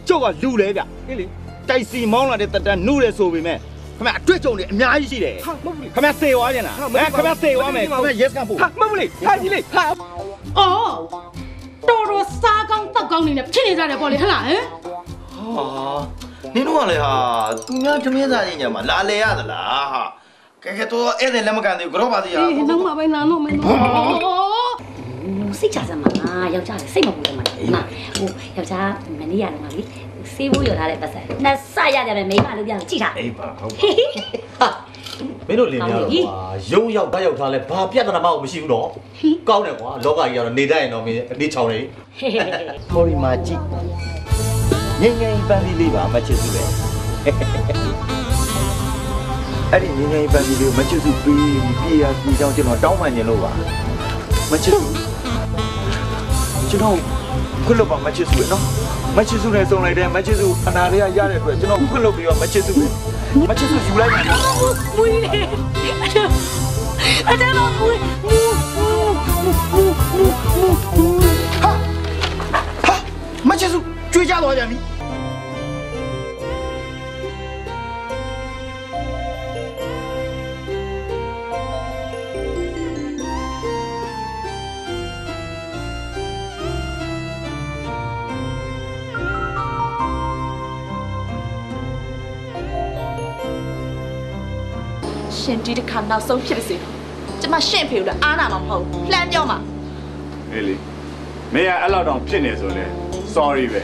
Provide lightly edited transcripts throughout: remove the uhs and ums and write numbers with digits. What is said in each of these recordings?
ကျောက်ကလူလဲဗျအေးလေတိုက်စီမောင်းလာတဲ့တက်တန်းနှုတ်တယ်ဆိုပေမဲ့ခင်ဗျအတွေ့အကြုံတွေအများကြီးရှိတယ်ဟာမဟုတ်ဘူးလေခင်ဗျစေသွားပြန်လားခင်ဗျစေသွားမယ်ခင်ဗျ yes ကပို့ဟာမဟုတ်ဘူးလေဟာကြီးလေဟာအော်တော်စားကောင်းတောက်ကောင်းနေနဲ့ဖြစ်နေကြတယ်ပေါ့လေဟလားဟမ်ဟာနင်တို့ကလေဟာသူများသမင်းသားကြီးညမှာလာလေရသလားဟာကဲတော့အဲ့ဒါလက်မကန်သေးဘူးကြောပါသေးရအေးနောက်မှပဲနာတော့မယ်စိတ်ချစမ်းမှာယောက်ျားစိတ်မပူတယ်မှာနာဟိုယောက်ျားမနေ့ရတယ်မှာလေစေးဖို့ရထားတဲ့ပတ်စံနှစ်ဆရတယ်ပဲမိမလို့ပြန်ကြည့်တာအေးပါဟုတ်ပါဟာမင်းတို့လင်များတော့ကွာရုံးရောက်ဓာတ်ရောက်ထားလဲဘာပြဿနာမှမရှိဘူးတော့ကောင်းတယ်ကွာလောကကြီးကတော့နေတတ်ရင်တော့မင်းနေချောင်းနေဟောဒီမှာကြည့်ငိမ့်ငိမ့်ပန်းလေးပါမချစ်စုပဲအဲ့ဒီငိမ့်ငိမ့်ပန်းလေးကိုမချစ်စုပြီးပြေရပြေချောင်းကျွန်တော်တောင်းပန်နေလို့ပါမချစ်စုကျွန်တော်ခွလို့ပါမချစ်စုပဲနော်မချစ်စုနဲ့စုံလိုက်တယ်မချစ်စုအနာတွေကရတဲ့အတွက်ကျွန်တော်ခွလို့ပြီးတော့မချစ်စုပဲမချစ်စုယူလိုက်ပါမွေးလေအတဲမမွေးဟာမချစ်စုကြွေးကြသွားကြပြီရှင်ဒီတစ်ခါနောက်ဆုံးဖြစ်ပါစေကျမရှင့်ဖေလို့အားနာမှာမဟုတ်လှမ်းပြောမှာအေးလေမင်းကအဲ့လောက်တောင်ဖြစ်နေဆိုလဲ sorry ပဲ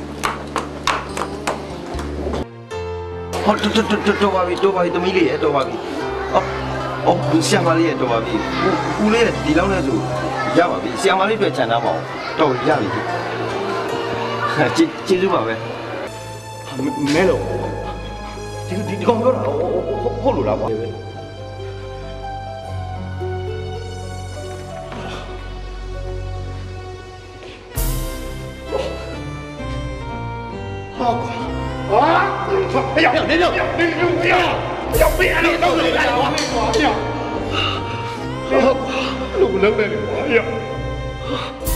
ဟောတော်ပါပြီသမီးလေးရဲ့တော်ပါပြီအော်ဆရာမလေးရဲ့တော်ပါပြီဦးလေးဒီလောက်နဲ့ဆိုရပါပြီဆရာမလေးတွေ့ချန်သားပါတော့ရပြီကျေးဇူးပါပဲမဲလို့ဒီကောင်ပြောတာဟုတ်လို့လားကွာ好，啊！哎呀，别别别别安了，都来了，哎呀，路能来了，哎呀。